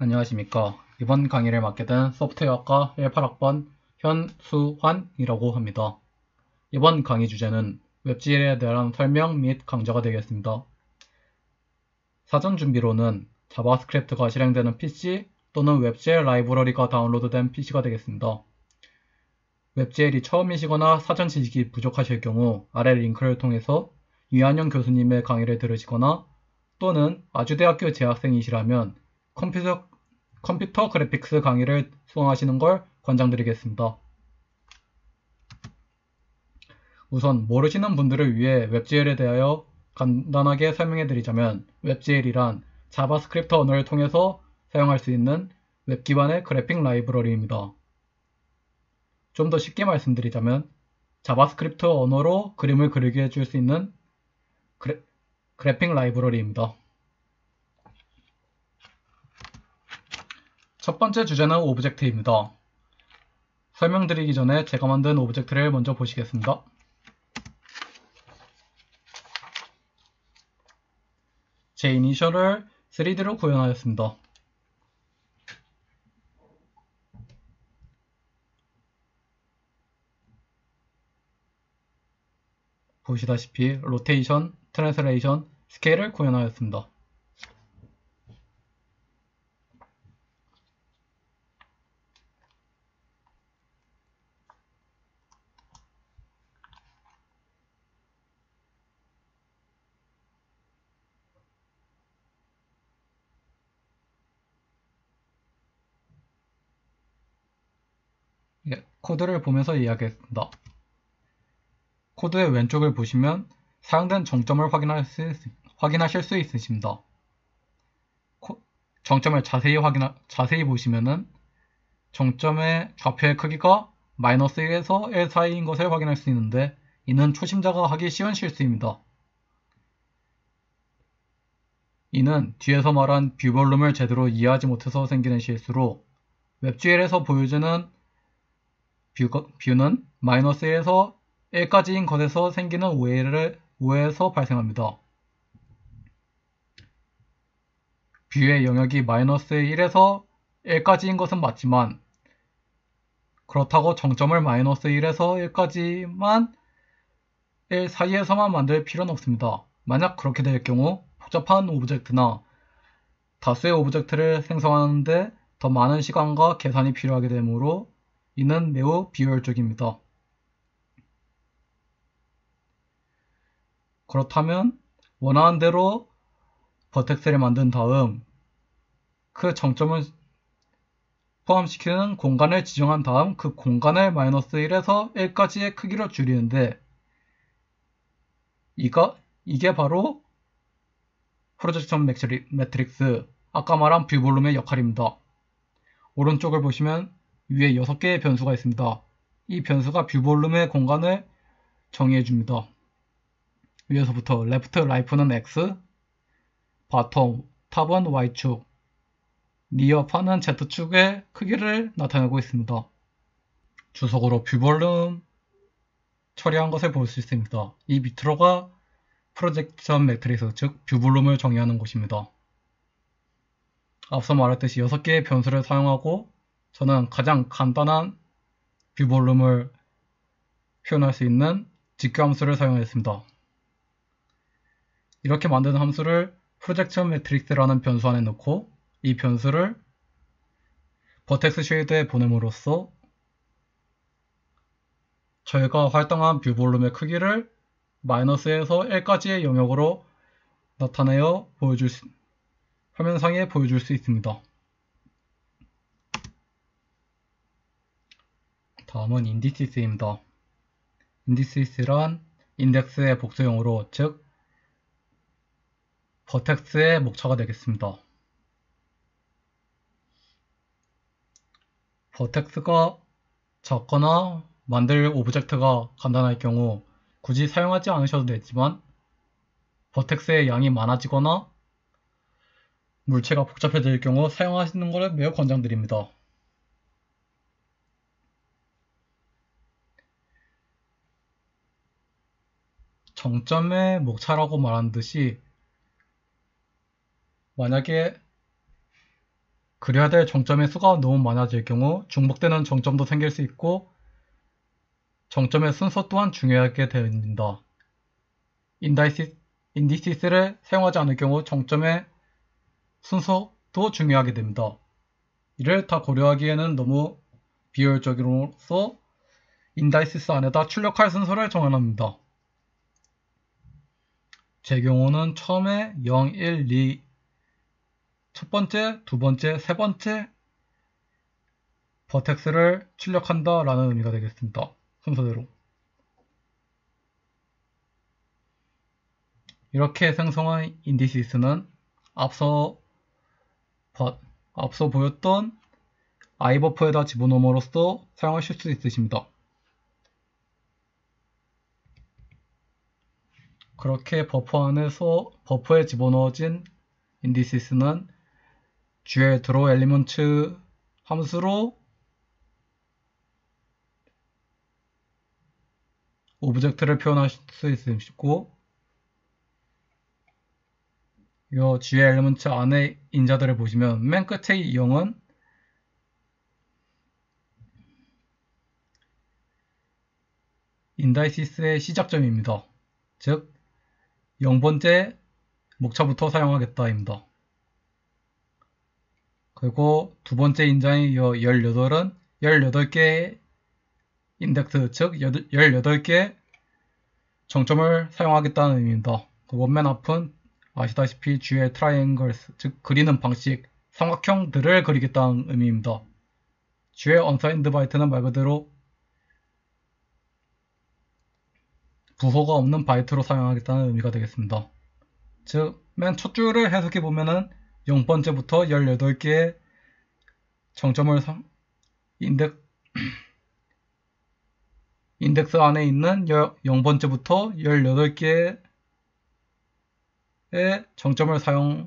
안녕하십니까. 이번 강의를 맡게 된 소프트웨어학과 18학번 현수환이라고 합니다. 이번 강의 주제는 웹GL에 대한 설명 및 강좌가 되겠습니다. 사전 준비로는 자바스크립트가 실행되는 PC 또는 웹GL 라이브러리가 다운로드된 PC가 되겠습니다. 웹GL이 처음이시거나 사전 지식이 부족하실 경우 아래 링크를 통해서 유한영 교수님의 강의를 들으시거나 또는 아주대학교 재학생이시라면 컴퓨터 그래픽스 강의를 수강하시는 걸 권장드리겠습니다. 우선 모르시는 분들을 위해 웹GL에 대하여 간단하게 설명해드리자면 웹GL이란 자바스크립트 언어를 통해서 사용할 수 있는 웹 기반의 그래픽 라이브러리입니다. 좀 더 쉽게 말씀드리자면 자바스크립트 언어로 그림을 그리게 해줄 수 있는 그래픽 라이브러리입니다. 첫 번째 주제는 오브젝트입니다. 설명드리기 전에 제가 만든 오브젝트를 먼저 보시겠습니다. 제 이니셜을 3D로 구현하였습니다. 보시다시피 로테이션, 트랜슬레이션, 스케일을 구현하였습니다. 코드를 보면서 이야기했습니다. 코드의 왼쪽을 보시면 사용된 정점을 확인하실 수 있으십니다. 정점을 자세히 보시면은 정점의 좌표의 크기가 -1에서 1 사이인 것을 확인할 수 있는데 이는 초심자가 하기 쉬운 실수입니다. 이는 뒤에서 말한 뷰 볼륨을 제대로 이해하지 못해서 생기는 실수로 웹GL에서 보여주는 뷰는 -1에서 1까지인 것에서 생기는 오해에서 발생합니다. 뷰의 영역이 -1에서 1까지인 것은 맞지만 그렇다고 정점을 -1에서 1까지만 1 사이에서만 만들 필요는 없습니다. 만약 그렇게 될 경우 복잡한 오브젝트나 다수의 오브젝트를 생성하는데 더 많은 시간과 계산이 필요하게 되므로 이는 매우 비효율적입니다. 그렇다면 원하는 대로 버텍스를 만든 다음 그 정점을 포함시키는 공간을 지정한 다음 그 공간을 -1에서 1까지의 크기로 줄이는데 이게 바로 프로젝션 매트릭스, 아까 말한 뷰 볼륨의 역할입니다. 오른쪽을 보시면 위에 6개의 변수가 있습니다. 이 변수가 뷰 볼륨의 공간을 정의해줍니다. 위에서부터 레프트, 라이트는 X, 바텀, 탑은 Y축, 니어, 파는 Z축의 크기를 나타내고 있습니다. 주석으로 뷰 볼륨 처리한 것을 볼 수 있습니다. 이 밑으로가 프로젝션 매트릭스, 즉 뷰 볼륨을 정의하는 곳입니다. 앞서 말했듯이 6개의 변수를 사용하고 저는 가장 간단한 뷰 볼륨을 표현할 수 있는 직교 함수를 사용했습니다. 이렇게 만든 함수를 프로젝션 매트릭스라는 변수 안에 넣고 이 변수를 버텍스 쉐이드에 보냄으로써 저희가 활성한 뷰 볼륨의 크기를 -에서 1까지의 영역으로 나타내어 화면상에 보여줄 수 있습니다. 다음은 인디시스입니다. 인디시스란 인덱스의 복수형으로, 즉 버텍스의 목차가 되겠습니다. 버텍스가 작거나 만들 오브젝트가 간단할 경우 굳이 사용하지 않으셔도 되지만 버텍스의 양이 많아지거나 물체가 복잡해질 경우 사용하시는 것을 매우 권장드립니다. 정점의 목차라고 말하는 듯이 만약에 그려야 될 정점의 수가 너무 많아질 경우 중복되는 정점도 생길 수 있고 정점의 순서 또한 중요하게 됩니다. 인디시스를 사용하지 않을 경우 정점의 순서도 중요하게 됩니다. 이를 다 고려하기에는 너무 비효율적으로서 인다이시스 안에다 출력할 순서를 정해놓습니다. 제 경우는 처음에 0, 1, 2 첫 번째, 두 번째, 세 번째 버텍스를 출력한다 라는 의미가 되겠습니다. 순서대로. 이렇게 생성한 인디시스는 앞서 보였던 i버퍼에다 집어넣음으로써 사용하실 수 있으십니다. 그렇게 버퍼에 집어넣어진 인디시스는 GL draw element 함수로 오브젝트를 표현할 수 있으시고 이 GL 엘리먼트 안에 인자들을 보시면 맨 끝의 0은 인다이시스의 시작점입니다. 즉 0번째 목차부터 사용하겠다입니다. 그리고 두 번째 인자인 18은 18개의 인덱스, 즉 18개의 정점을 사용하겠다는 의미입니다. 그리고 맨 앞은 아시다시피 GL 트라이앵글스, 즉 그리는 방식, 삼각형들을 그리겠다는 의미입니다. GL 언사인드 바이트는 말 그대로 부호가 없는 바이트로 사용하겠다는 의미가 되겠습니다. 즉 맨 첫 줄을 해석해 보면은 0번째부터 18개의 정점을 인덱스 안에 있는 0번째부터 18개의 정점을 사용하여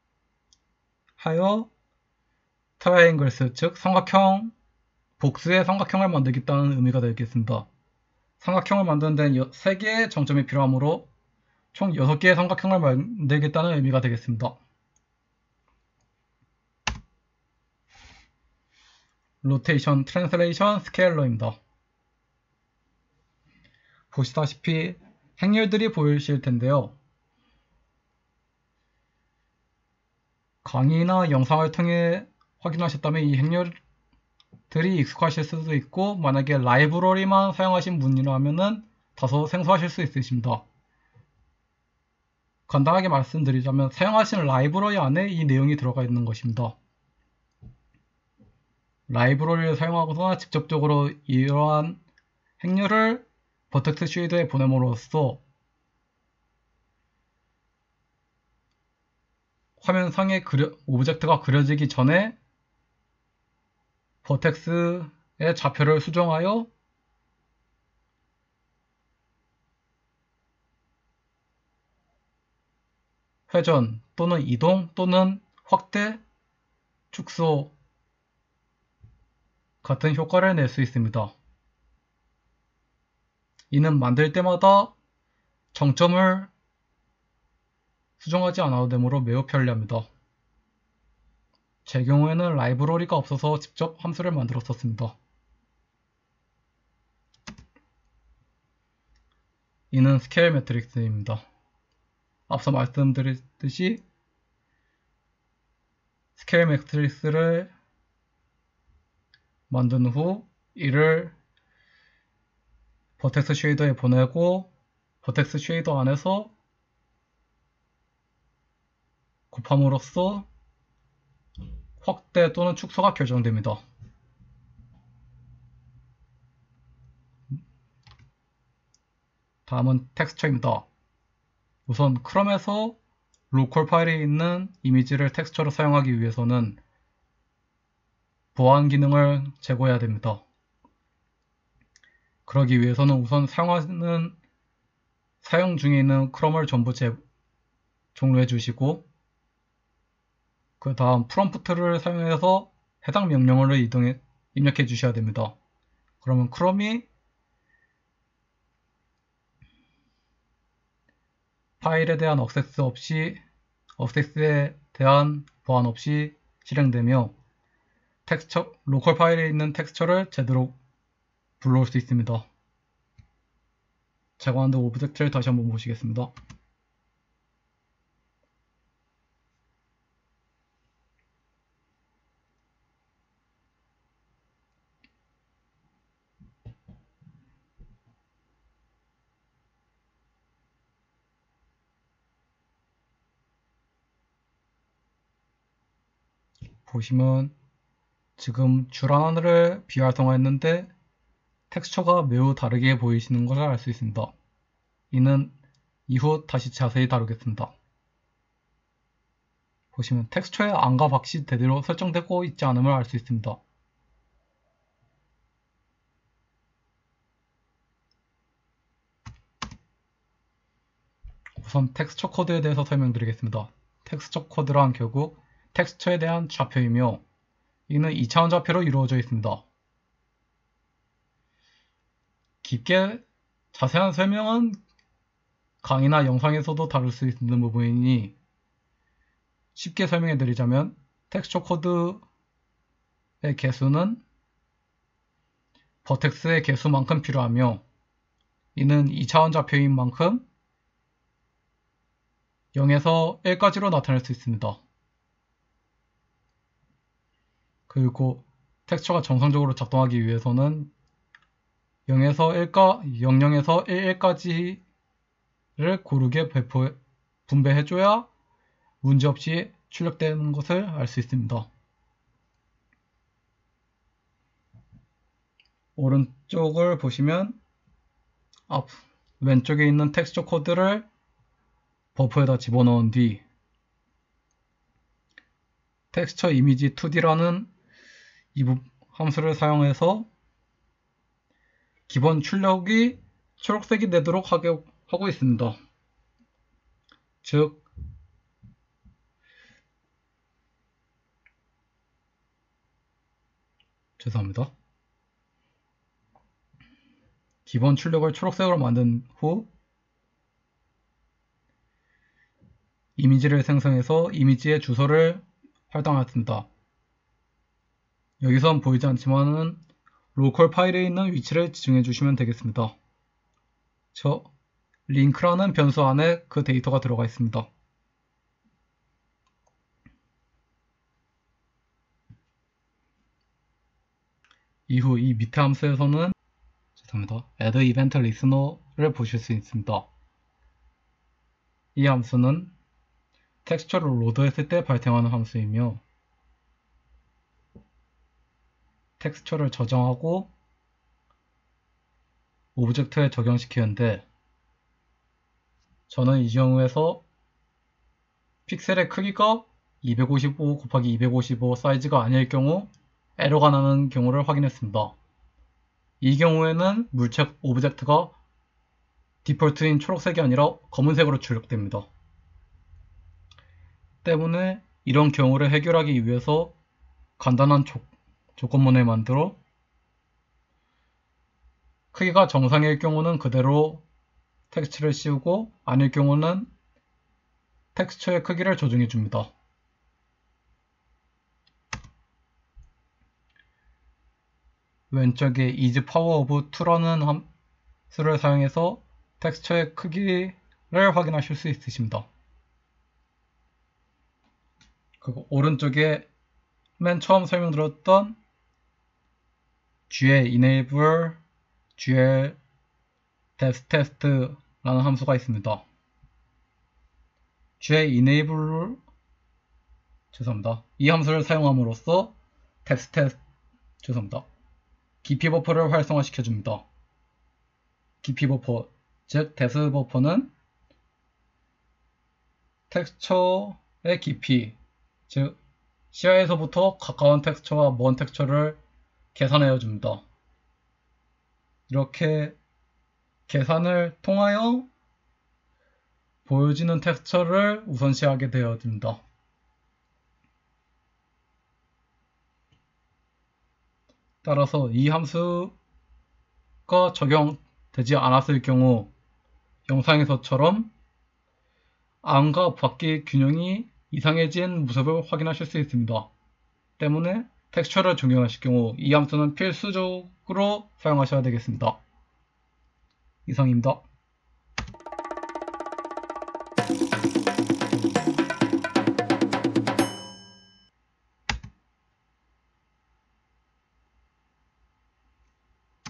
트라이앵글스, 즉 삼각형, 복수의 삼각형을 만들겠다는 의미가 되겠습니다. 삼각형을 만드는 데는 3개의 정점이 필요하므로 총 6개의 삼각형을 만들겠다는 의미가 되겠습니다. 로테이션, 트랜슬레이션, 스케일러입니다. 보시다시피 행렬들이 보이실 텐데요. 강의나 영상을 통해 확인하셨다면 이 행렬들이 익숙하실 수도 있고 만약에 라이브러리만 사용하신 분이라면 다소 생소하실 수 있으십니다. 간단하게 말씀드리자면 사용하시는 라이브러리 안에 이 내용이 들어가 있는 것입니다. 라이브러리를 사용하거나 직접적으로 이러한 행렬을 버텍스 쉐이더에 보냄으로써 화면상에 오브젝트가 그려지기 전에 버텍스의 좌표를 수정하여 회전 또는 이동 또는 확대, 축소 같은 효과를 낼 수 있습니다. 이는 만들 때마다 정점을 수정하지 않아도 되므로 매우 편리합니다. 제 경우에는 라이브러리가 없어서 직접 함수를 만들었었습니다. 이는 스케일 매트릭스입니다. 앞서 말씀드렸듯이 스케일 매트릭스를 만든 후 이를 버텍스 쉐이더에 보내고 버텍스 쉐이더 안에서 곱함으로써 확대 또는 축소가 결정됩니다. 다음은 텍스처입니다. 우선 크롬에서 로컬 파일에 있는 이미지를 텍스처로 사용하기 위해서는 보안 기능을 제거해야 됩니다. 그러기 위해서는 우선 사용 중에 있는 크롬을 전부 종료해 주시고 그 다음 프롬프트를 사용해서 해당 명령어를 입력해 주셔야 됩니다. 그러면 크롬이 파일에 대한 억세스에 대한 보안 없이 실행되며 텍스처, 로컬 파일에 있는 텍스처를 제대로 불러올 수 있습니다. 제거한 후 오브젝트를 다시 한번 보시겠습니다. 보시면 지금 줄 하나를 비활성화했는데 텍스처가 매우 다르게 보이시는 것을 알 수 있습니다. 이는 이후 다시 자세히 다루겠습니다. 보시면 텍스처의 안과 박시 대대로 설정되고 있지 않음을 알 수 있습니다. 우선 텍스처 코드에 대해서 설명드리겠습니다. 텍스처 코드란 결국 텍스처에 대한 좌표이며 이는 2차원 좌표로 이루어져 있습니다. 깊게 자세한 설명은 강의나 영상에서도 다룰 수 있는 부분이니 쉽게 설명해 드리자면 텍스처 코드의 개수는 버텍스의 개수만큼 필요하며 이는 2차원 좌표인 만큼 0에서 1까지로 나타낼 수 있습니다. 그리고 텍스처가 정상적으로 작동하기 위해서는 0에서 1까지를 고르게 분배해줘야 문제없이 출력되는 것을 알 수 있습니다. 오른쪽을 보시면 왼쪽에 있는 텍스처 코드를 버퍼에다 집어넣은 뒤 텍스처 이미지 2D라는 이 함수를 사용해서 기본 출력이 초록색이 되도록 하고 있습니다. 즉 죄송합니다. 기본 출력을 초록색으로 만든 후 이미지를 생성해서 이미지의 주소를 할당했습니다. 여기선 보이지 않지만은 로컬 파일에 있는 위치를 지정해 주시면 되겠습니다. 저 링크라는 변수 안에 그 데이터가 들어가 있습니다. 이후 이 밑에 함수에서는 add event listener를 보실 수 있습니다. 이 함수는 텍스처를 로드했을 때 발생하는 함수이며 텍스처를 저장하고 오브젝트에 적용시키는데 저는 이 경우에서 픽셀의 크기가 255 곱하기 255 사이즈가 아닐 경우 에러가 나는 경우를 확인했습니다. 이 경우에는 물체 오브젝트가 디폴트인 초록색이 아니라 검은색으로 출력됩니다. 때문에 이런 경우를 해결하기 위해서 간단한 조건문을 만들어 크기가 정상일 경우는 그대로 텍스트를 씌우고 아닐 경우는 텍스처의 크기를 조정해 줍니다. 왼쪽에 isPower2라는 함수를 사용해서 텍스처의 크기를 확인하실 수 있으십니다. 그리고 오른쪽에 맨 처음 설명드렸던 GL enable GL test라는 함수가 있습니다. GL enable 이 함수를 사용함으로써 깊이 버퍼를 활성화시켜 줍니다. 깊이 버퍼, 즉 데스 버퍼는 텍스처의 깊이, 즉 시야에서부터 가까운 텍스처와 먼 텍스처를 계산하여 줍니다. 이렇게 계산을 통하여 보여지는 텍스처를 우선시하게 되어집니다. 따라서 이 함수가 적용되지 않았을 경우 영상에서처럼 안과 밖의 균형이 이상해진 모습을 확인하실 수 있습니다. 때문에 텍스처를 적용하실 경우 이 함수는 필수적으로 사용하셔야 되겠습니다. 이상입니다.